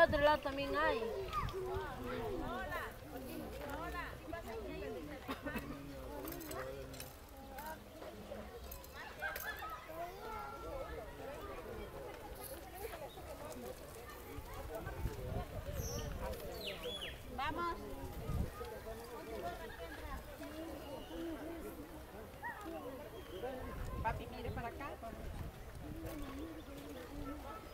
otro lado también hay. Vamos. Papi, mire para acá.